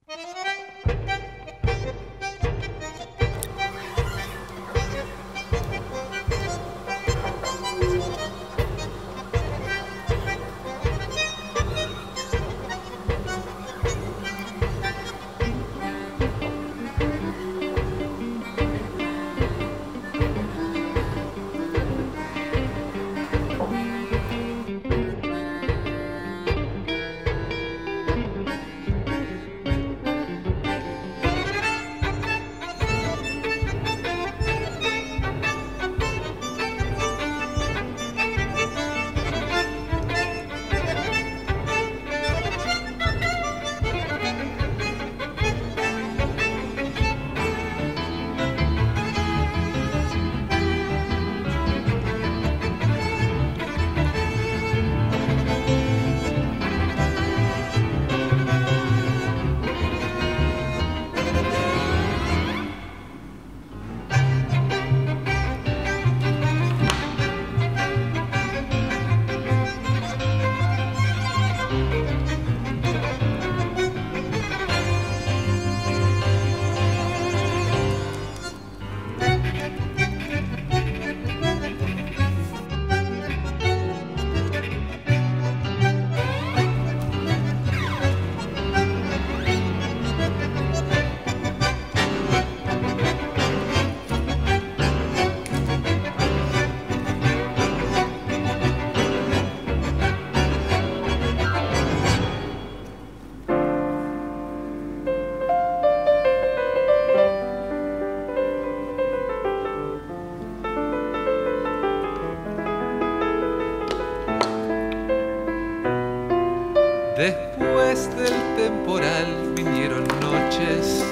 Después del temporal vinieron noches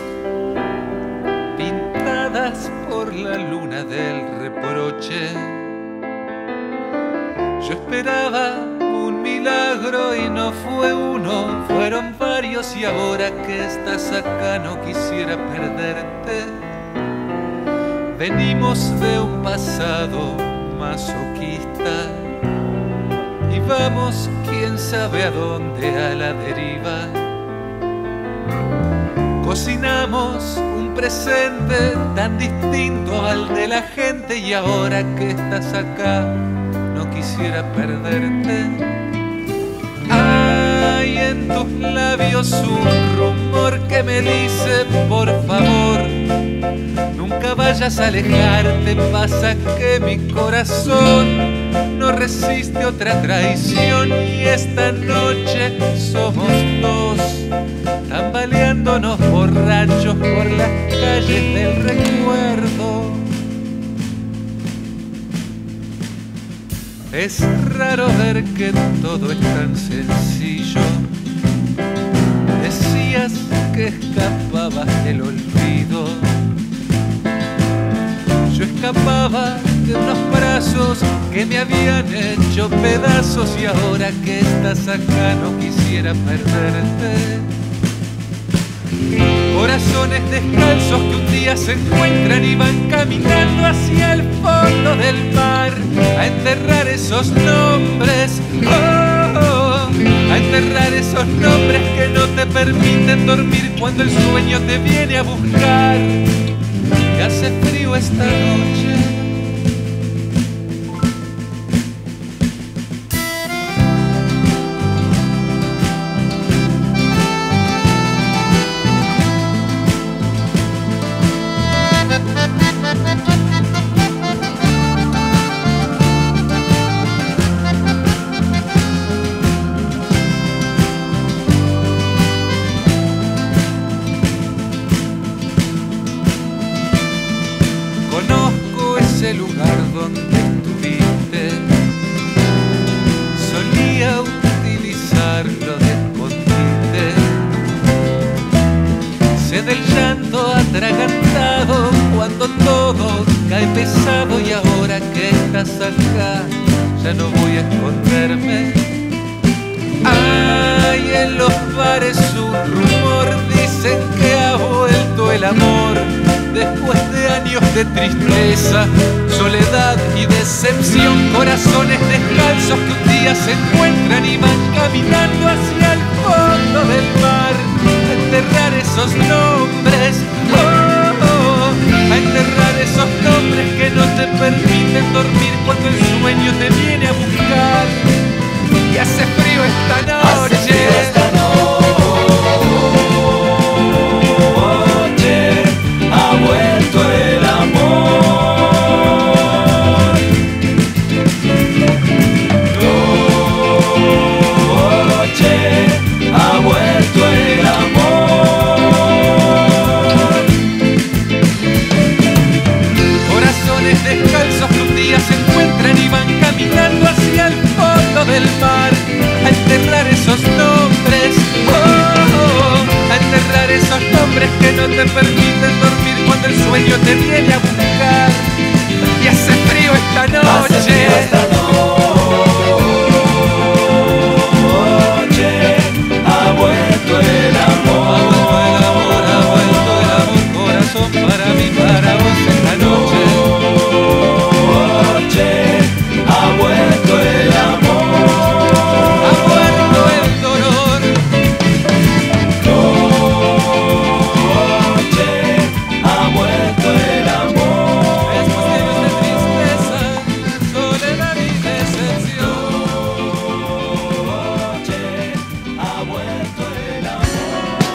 pintadas por la luna del reproche. Yo esperaba un milagro y no fue uno, fueron varios, y ahora que estás acá no quisiera perderte. Venimos de un pasado masoquista y vamos quién sabe a dónde, a la deriva. Cocinamos un presente tan distinto al de la gente, y ahora que estás acá no quisiera perderte. Hay en tus labios un rumor que me dice por favor nunca vayas a alejarte. Pasa que mi corazón no resiste otra traición, y esta noche somos dos, tambaleándonos borrachos por las calles del recuerdo. Es raro ver que todo es tan sencillo. Decías que escapabas del olvido. Yo escapaba de unos brazos que me habían hecho pedazos, y ahora que estás acá no quisiera perderte. Corazones descalzos que un día se encuentran y van caminando hacia el fondo del mar a enterrar esos nombres, a enterrar esos nombres que no te permiten dormir cuando el sueño te viene a buscar. Que hace frío esta noche. Conozco ese lugar donde estuviste, solía utilizarlo de escondite. Sé del llanto atragantado cuando todo cae pesado, y ahora que estás acá ya no voy a esconderme. Hay en los bares un rumor, dicen que ha vuelto el amor después de años de tristeza, soledad y decepción. Corazones descalzos que un día se encuentran y van caminando hacia el fondo del mar a enterrar esos esos nombres, a enterrar esos nombres que no te permiten dormir cuando el sueño te viene a buscar. Y hace frío esta noche. Ha vuelto el amor. Noche, ha vuelto el amor. Corazones descalzos que un día se encuentran y van caminando hacia el fondo del mar, a enterrar esos nombres, a enterrar esos nombres que no te permiten dormir cuando el sueño te viene a buscar. Y hace frío esta noche. Hace frío esta noche. Ha vuelto el amor. Ha vuelto el amor, corazón para mí, para vos esta noche. Ha vuelto el amor. Ha vuelto el dolor. Noche, ha vuelto el amor. Estos días de tristeza, soledad y decepción. Noche, ha vuelto el amor.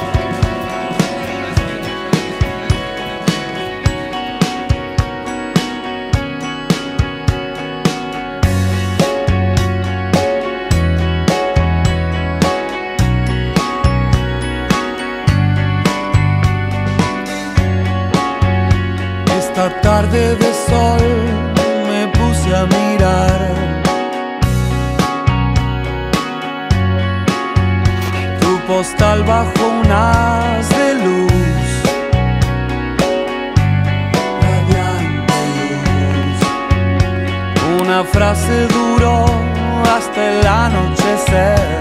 Esta tarde de sol me puse a mirar tu postal bajo un haz de luz, radiante luz. Una frase duró hasta el anochecer.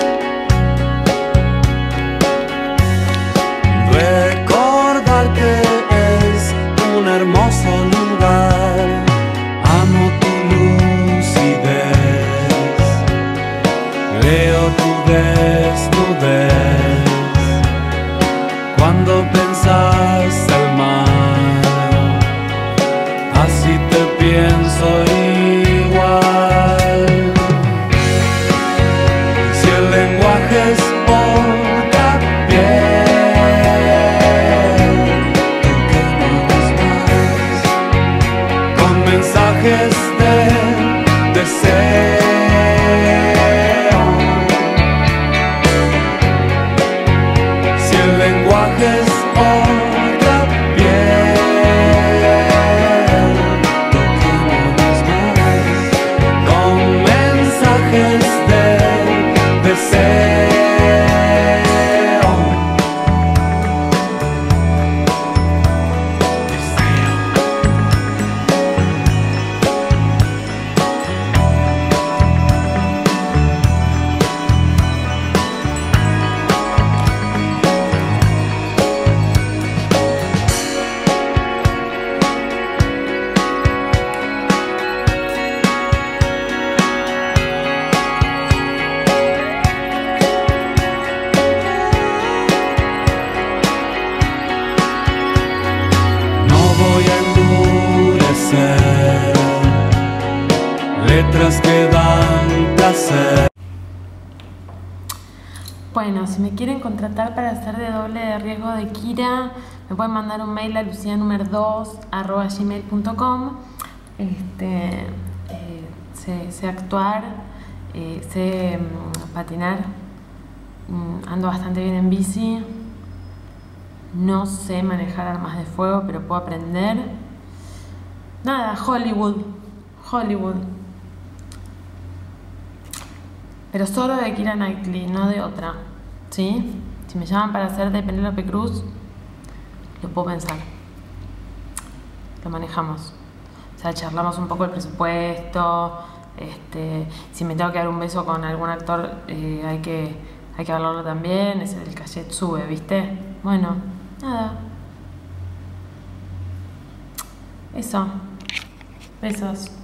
Recordar que un hermoso lugar, amo tu lucidez, leo tu desnudez, cuando pensas el mar, así te pienso igual. Si el lenguaje es otra piel, mensajes de deseo. Si el lenguaje es otra piel, toquémonos más con mensajes de deseo. Letras que dan placer. Bueno, si me quieren contratar para hacer de doble de riesgo de Kira, me pueden mandar un mail a lucianumer2@gmail.com. Sé actuar, sé patinar, ando bastante bien en bici, no sé manejar armas de fuego, pero puedo aprender. Nada, Hollywood. Pero solo de Keira Knightley, no de otra, ¿sí? Si me llaman para hacer de Penélope Cruz, lo puedo pensar. Lo manejamos. O sea, charlamos un poco el presupuesto. Si me tengo que dar un beso con algún actor, hay que hablarlo también. El cachet sube, ¿viste? Bueno, nada. Eso. Besos.